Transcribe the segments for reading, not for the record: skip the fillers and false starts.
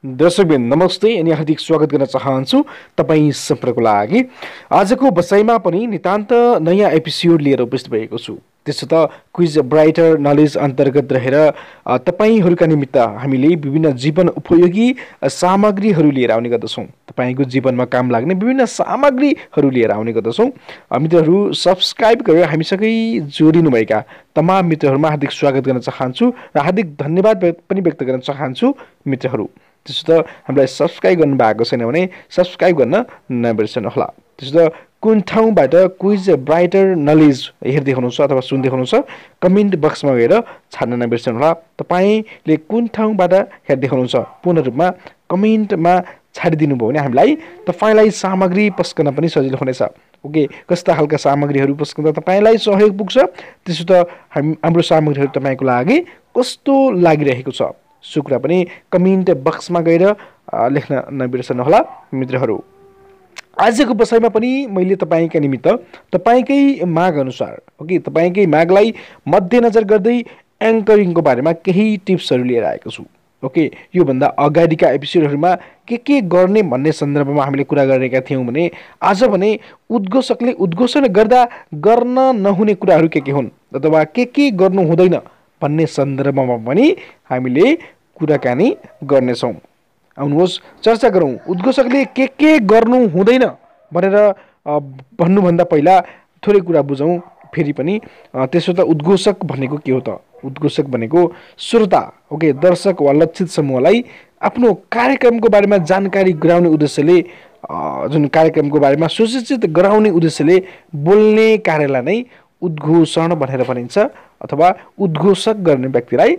दर्शकबिन नमस्ते अनि हार्दिक स्वागत गर्न चाहन्छु तपाईँ सम्पर्कको लागि। आजको बसाइमा पनि नितान्त नयाँ एपिसोड लिएर उपस्थित भएको छु। त्यसो त क्विज ब्राइटर नलेज अन्तर्गत रहेर तपाईँहरूका निमित्त हामीले विभिन्न जीवन उपयोगी सामग्रीहरू लिएर आउने गर्दछौँ। तपाईँको जीवनमा काम लाग्ने विभिन्न सामग्रीहरू लिएर आउने गर्दछौँ। मित्रहरू, सब्सक्राइब गरेर हामीसँगै जोडिनुभएका तमाम मित्रहरूमा हार्दिक स्वागत गर्न चाहन्छु र हार्दिक धन्यवाद पनि व्यक्त गर्न चाहन्छु मित्रहरू। त्यसो त हामीलाई सब्सक्राइब गर्नु भएको छैन भने सब्सक्राइब गर्न नबिर्सनुहोला। त्यसो त कुन ठाउँबाट क्विज ब्राइटर नलेज हेर्दै हुनुहुन्छ अथवा सुन्दै हुनुहुन्छ कमेन्ट बक्समा गएर छाड्न नबिर्सनुहोला। तपाईँले कुन ठाउँबाट हेर्दै हुनुहुन्छ पूर्ण रूपमा कमेन्टमा छाडिदिनु भयो भने हामीलाई तपाईँलाई सामग्री पस्कन पनि सजिलो हुनेछ। ओके, कस्ता खालका सामग्रीहरू पस्कँदा तपाईँलाई सहयोग पुग्छ, त्यसो त हाम्रो सामग्रीहरू तपाईँको लागि कस्तो लागिरहेको छ सो कुरा पनि कमेन्ट बक्समा गएर लेख्न नबिर्सनुहोला मित्रहरू। आजको बसाइमा पनि मैले तपाईँका निमित्त तपाईँकै माग अनुसार तपाईँकै मागलाई मध्यनजर गर्दै एङ्करिङको बारेमा केही टिप्सहरू लिएर आएको छु। ओके, योभन्दा अगाडिका एपिसोडहरूमा के गर्ने भन्ने सन्दर्भमा हामीले कुरा गरेका थियौँ भने आज भने उद्घोषकले उद्घोषण गर्दा गर्न नहुने कुराहरू के हुन् अथवा के गर्नु हुँदैन भन्ने सन्दर्भमा पनि हामीले कुराकानी गर्नेछौँ। आउनुहोस् चर्चा गरौँ। उद्घोषकले के गर्नु हुँदैन भनेर भन्नुभन्दा पहिला थोरै कुरा बुझौँ फेरि पनि। त्यसो त उद्घोषक भनेको के हो त? उद्घोषक भनेको श्रोता, ओके, दर्शक वा लक्षित समूहलाई आफ्नो कार्यक्रमको बारेमा जानकारी गराउने उद्देश्यले जुन कार्यक्रमको बारेमा सुसूचित गराउने उद्देश्यले बोल्ने कार्यलाई नै उद्घोषण भनेर भनिन्छ अथवा उद्घोषक गर्ने व्यक्तिलाई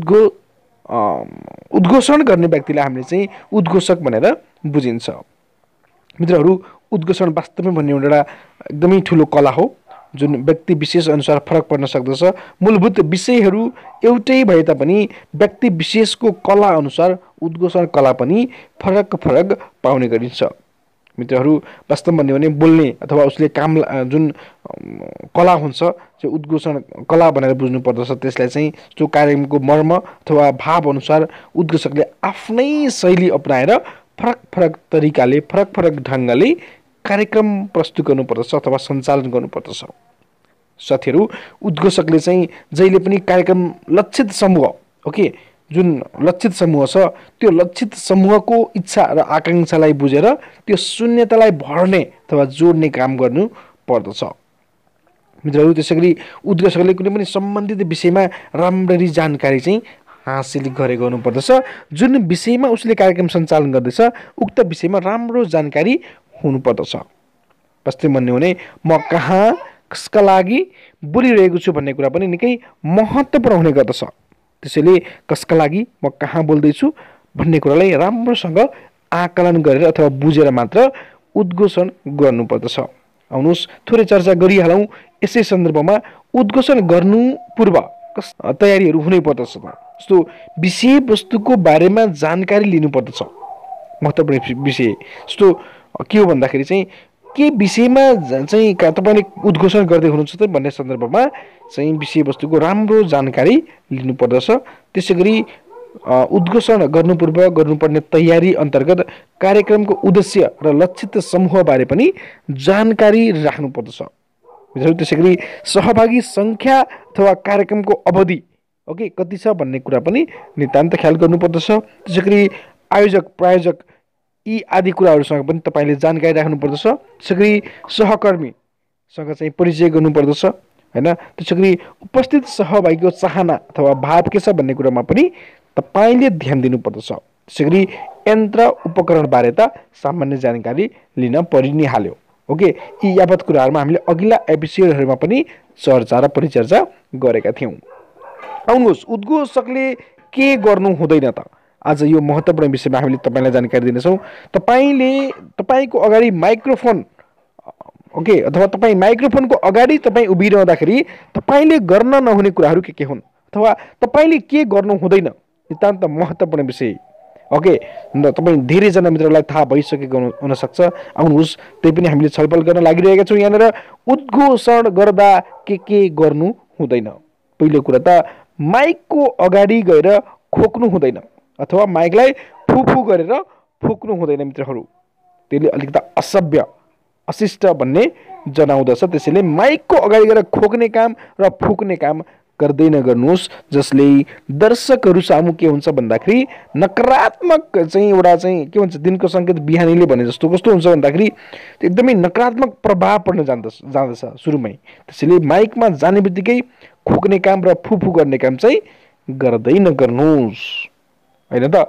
उद्घोषण गर्ने व्यक्तिलाई हामीले चाहिँ उद्घोषक भनेर बुझिन्छ। मित्रहरू, उद्घोषण वास्तवमै भन्ने एउटा एकदमै ठुलो कला हो जुन व्यक्ति विशेष अनुसार फरक पर्न सक्दछ। मूलभूत विषयहरू एउटै भए तापनि व्यक्ति विशेषको कला अनुसार उद्घोषण कला पनि फरक पाउने गरिन्छ। मित्रहरू, वास्तवमा भन्यो भने बोल्ने अथवा उसले काम जुन कला हुन्छ त्यो उद्घोषण कला भनेर बुझ्नु पर्दछ। त्यसलाई चाहिँ त्यो कार्यक्रमको मर्म अथवा भाव अनुसार उद्घोषकले आफ्नै शैली अपनाएर फरक तरिकाले फरक ढङ्गले कार्यक्रम प्रस्तुत गर्नुपर्दछ अथवा सञ्चालन गर्नुपर्दछ। साथीहरू, उद्घोषकले चाहिँ जहिले पनि कार्यक्रम लक्षित समूह, ओके, जुन लक्षित समूह छ त्यो लक्षित समूहको इच्छा र आकाङ्क्षालाई बुझेर त्यो शून्यतालाई भर्ने अथवा जोड्ने काम गर्नु पर्दछ। मित्रहरू, त्यसैगरी उद्घोषकले कुनै पनि सम्बन्धित विषयमा राम्ररी जानकारी चाहिँ हासिल गरेको हुनुपर्दछ। जुन विषयमा उसले कार्यक्रम सञ्चालन गर्दैछ उक्त विषयमा राम्रो जानकारी हुनुपर्दछ। वास्तवमा भन्यो भने म कहाँ कसका लागि बोलिरहेको छु भन्ने कुरा पनि निकै महत्त्वपूर्ण हुने गर्दछ। त्यसैले कसका लागि म कहाँ बोल्दैछु भन्ने कुरालाई राम्रोसँग आकलन गरेर अथवा बुझेर मात्र उद्घोषण गर्नुपर्दछ। आउनुहोस् थोरै चर्चा गरिहालौँ यसै सन्दर्भमा। उद्घोषण गर्नु पूर्व तयारीहरू हुनै पर्दछ। जस्तो विषयवस्तुको बारेमा जानकारी लिनुपर्दछ। महत्त्वपूर्ण विषय जस्तो के हो भन्दाखेरि चाहिँ के विषयमा चाहिँ तपाईँले उद्घोषण गर्दै हुनुहुन्छ त भन्ने सन्दर्भमा चाहिँ विषयवस्तुको राम्रो जानकारी लिनुपर्दछ। त्यसै गरी उद्घोषण गर्नु पूर्व गर्नुपर्ने तयारी अन्तर्गत कार्यक्रमको उद्देश्य र लक्षित समूहबारे पनि जानकारी राख्नुपर्दछ। त्यसै गरी सहभागी सङ्ख्या अथवा कार्यक्रमको अवधि, ओके, कति छ भन्ने कुरा पनि नितान्त ख्याल गर्नुपर्दछ। त्यसै गरी आयोजक प्रायोजक यी आदि कुराहरूसँग पनि तपाईँले जानकारी राख्नुपर्दछ। त्यसै गरी सहकर्मीसँग चाहिँ परिचय गर्नुपर्दछ, होइन। त्यसै गरी उपस्थित सहभागीको चाहना अथवा भाव के छ भन्ने कुरामा पनि तपाईँले ध्यान दिनुपर्दछ। त्यसै गरी यन्त्र उपकरणबारे त सामान्य जानकारी लिन परि नै हाल्यो। ओके, यी यावत कुराहरूमा हामीले अघिल्ला एपिसोडहरूमा पनि चर्चा र परिचर्चा गरेका थियौँ। आउनुहोस्, उद्घोषकले के गर्नु हुँदैन त? आज यो महत्त्वपूर्ण विषयमा हामीले तपाईँलाई जानकारी दिनेछौँ। तपाईँको अगाडि माइक्रोफोन, ओके, अथवा तपाईँ माइक्रोफोनको अगाडि तपाईँ उभिरहँदाखेरि तपाईँले गर्न नहुने कुराहरू के हुन् अथवा तपाईँले के गर्नु हुँदैन, नितान्त महत्त्वपूर्ण विषय। ओके, तपाईँ धेरैजना मित्रलाई थाहा भइसकेको हुनसक्छ। आउनुहोस् त्यही पनि हामीले छलफल गर्न लागिरहेका छौँ यहाँनिर। उद्घोषण गर्दा के गर्नु हुँदैन? पहिलो कुरा त माइकको अगाडि गएर खोक्नु हुँदैन अथवा माइकलाई फुफु गरेर फुक्नु हुँदैन मित्रहरू। त्यसले अलिकति असभ्य अशिष्ट भन्ने जनाउँदछ। त्यसैले माइकको अगाडि गएर खोक्ने काम र फुक्ने काम गर्दै नगर्नुहोस्, जसले दर्शकहरू सामु के हुन्छ भन्दाखेरि नकारात्मक चाहिँ एउटा चाहिँ के भन्छ दिनको सङ्केत बिहानीले भने जस्तो कस्तो हुन्छ भन्दाखेरि एकदमै नकारात्मक प्रभाव पर्न जाँदछ सुरुमै। त्यसैले माइकमा जाने बित्तिकै खोक्ने काम र फुफु गर्ने काम चाहिँ गर्दै नगर्नुहोस्, होइन त।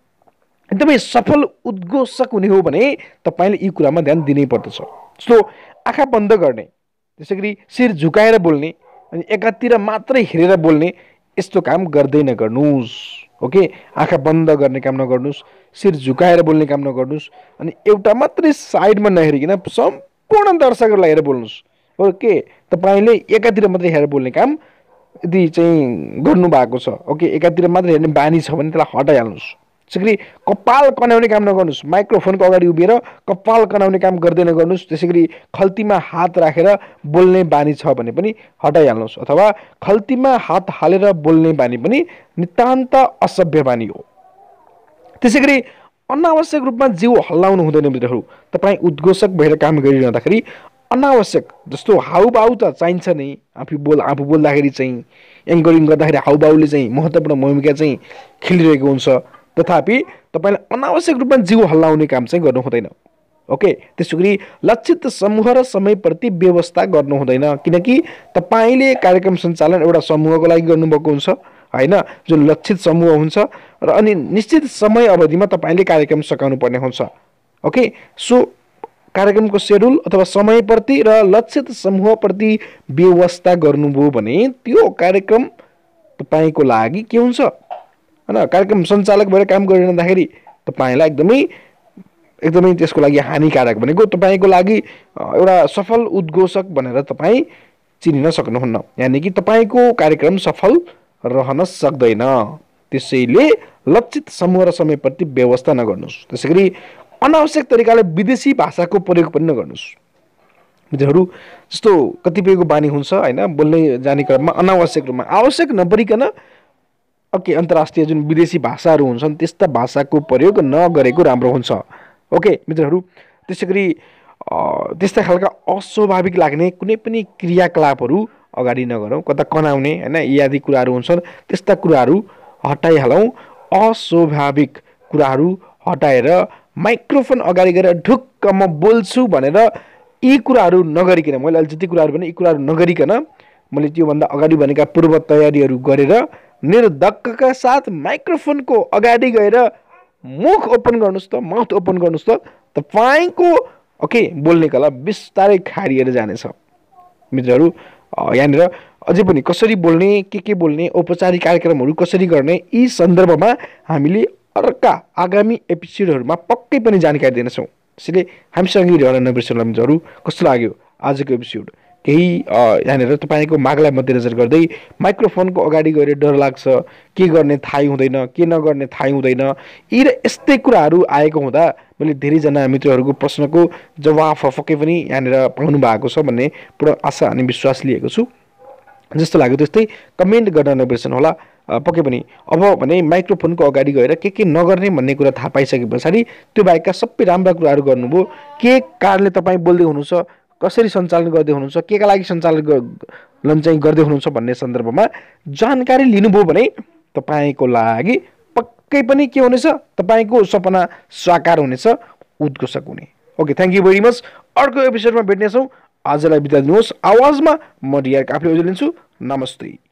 एकदमै सफल उद्घोषक हुने हो भने तपाईँले यी कुरामा ध्यान दिनै पर्दछ। जस्तो आँखा बन्द गर्ने, त्यसै गरी शिर झुकाएर बोल्ने अनि एकातिर मात्रै हेरेर बोल्ने, यस्तो काम गर्दै नगर्नुहोस्। ओके, आँखा बन्द गर्ने काम नगर्नुहोस्, शिर झुकाएर बोल्ने काम नगर्नुहोस्, अनि एउटा मात्रै साइडमा नहेरिकन सम्पूर्ण दर्शकहरूलाई हेरेर बोल्नुहोस्। ओके, तपाईँले एकातिर मात्रै हेरेर बोल्ने काम यदि चाहिँ गर्नुभएको छ, ओके, एकातिर मात्रै हेर्ने बानी छ भने त्यसलाई हटाइहाल्नुहोस्। त्यसै गरी कपाल कनाउने काम नगर्नुहोस्, माइक्रोफोनको अगाडि उभिएर कपाल कनाउने काम गर्दै नगर्नुहोस्। त्यसै गरी खल्तीमा हात राखेर बोल्ने बानी छ भने पनि हटाइहाल्नुहोस्, अथवा खल्तीमा हात हालेर बोल्ने बानी पनि नितान्त असभ्य बानी हो। त्यसै गरी अनावश्यक रूपमा जिउ हल्लाउनु हुँदैन मित्रहरू। तपाईँ उद्घोषक भएर काम गरिरहँदाखेरि अनावश्यक जस्तो हाउभाउ त चाहिन्छ नै, आफू बोल्दाखेरि चाहिँ एङ्करिङ गर्दाखेरि हाउभाउले चाहिँ महत्त्वपूर्ण भूमिका चाहिँ खेलिरहेको हुन्छ। तथापि तपाईँले अनावश्यक रूपमा जिउ हल्लाउने काम चाहिँ गर्नु हुँदैन। ओके, त्यसै गरी लक्षित समूह र समयप्रति व्यवस्था गर्नु हुँदैन, किनकि तपाईँले कार्यक्रम सञ्चालन एउटा समूहको लागि गर्नुभएको हुन्छ, होइन, जुन लक्षित समूह हुन्छ र अनि निश्चित समय अवधिमा तपाईँले कार्यक्रम सकाउनु पर्ने हुन्छ। ओके, सो कार्यक्रमको सेड्युल अथवा समयप्रति र लक्षित समूहप्रति व्यवस्था गर्नुभयो भने त्यो कार्यक्रम तपाईँको लागि के हुन्छ, होइन, कार्यक्रम सञ्चालक भएर काम गरिरहँदाखेरि तपाईँलाई एकदमै त्यसको लागि हानिकारक भनेको तपाईँको लागि एउटा सफल उद्घोषक भनेर तपाईँ चिनिन सक्नुहुन्न, यानि कि तपाईँको कार्यक्रम सफल रहन सक्दैन। त्यसैले लक्षित समूह र समयप्रति व्यवस्था नगर्नुहोस्। त्यसै गरी अनावश्यक तरिकाले विदेशी भाषाको प्रयोग पनि नगर्नुहोस् मित्रहरू। जस्तो कतिपयको बानी हुन्छ, होइन, बोल्ने जाने क्रममा अनावश्यक रूपमा आवश्यक नपरिकन ओके अन्तर्राष्ट्रिय जुन विदेशी भाषाहरू हुन्छन् त्यस्ता भाषाको प्रयोग नगरेको राम्रो हुन्छ। ओके मित्रहरू, त्यसै गरी त्यस्ता खालका अस्वाभाविक लाग्ने कुनै पनि क्रियाकलापहरू अगाडि नगरौँ, कता कनाउने, होइन, इत्यादि कुराहरू हुन्छन्, त्यस्ता कुराहरू हटाइहालौँ। अस्वाभाविक कुराहरू हटाएर माइक्रोफोन अगाडि गएर ढुक्क म बोल्छु भनेर यी कुराहरू नगरिकन, मैले अहिले जति कुराहरू भने यी कुराहरू नगरिकन मैले त्योभन्दा अगाडि भनेका पूर्व तयारीहरू गरेर निर्धक्कका साथ माइक्रोफोनको अगाडि गएर मुख ओपन गर्नुहोस् त, माउथ ओपन गर्नुहोस् त, तपाईँको ओके बोल्ने कला बिस्तारै खारिएर जानेछ मित्रहरू। यहाँनिर अझै पनि कसरी बोल्ने, के बोल्ने, औपचारिक कार्यक्रमहरू कसरी गर्ने, यी सन्दर्भमा हामीले अर्का आगामी एपिसोडहरूमा पक्कै पनि जानकारी दिनेछौँ। त्यसैले हामीसँगै रहन नबिर्सनुहोला मित्रहरू। कस्तो लाग्यो आजको एपिसोड? केही यहाँनिर तपाईँको मागलाई मध्यनजर गर्दै माइक्रोफोनको अगाडि गएर डर लाग्छ, के गर्ने थाहै हुँदैन, के नगर्ने थाहै हुँदैन, यी र यस्तै कुराहरू आएको हुँदा मैले धेरैजना मित्रहरूको प्रश्नको जवाफ पक्कै पनि यहाँनिर पाउनु भएको छ भन्ने पुरा आशा अनि विश्वास लिएको छु। जस्तो लाग्यो त्यस्तै कमेन्ट गर्न नबिर्सनु होला। पक्कै पनि अब भने माइक्रोफोनको अगाडि गएर के नगर्ने भन्ने कुरा थाहा पाइसके पछाडि त्यो बाहेकका सबै राम्रा कुराहरू गर्नुभयो, के कारणले तपाईँ बोल्दै हुनुहुन्छ, कसरी सञ्चालन गर्दै हुनुहुन्छ, केका लागि सञ्चालन चाहिँ गर्दै हुनुहुन्छ भन्ने सन्दर्भमा जानकारी लिनुभयो भने तपाईँको लागि पक्कै पनि के हुनेछ, तपाईँको सपना साकार हुनेछ, उद्घोषक हुने। Okay, thank you very much. अर्को एपिसोडमा भेट्नेछौँ। आजलाई बिदा दिनुहोस्। आवाजमा म डिआर काफ्ले लिन्छु। नमस्ते।